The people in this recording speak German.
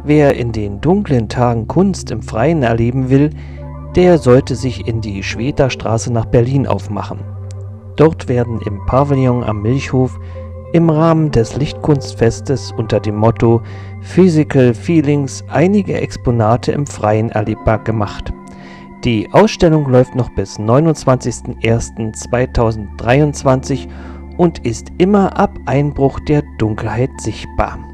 Wer in den dunklen Tagen Kunst im Freien erleben will, der sollte sich in die Schwederstraße nach Berlin aufmachen. Dort werden im Pavillon am Milchhof im Rahmen des Lichtkunstfestes unter dem Motto Physical Feelings einige Exponate im Freien erlebbar gemacht. Die Ausstellung läuft noch bis 29.01.2023 und ist immer ab Einbruch der Dunkelheit sichtbar.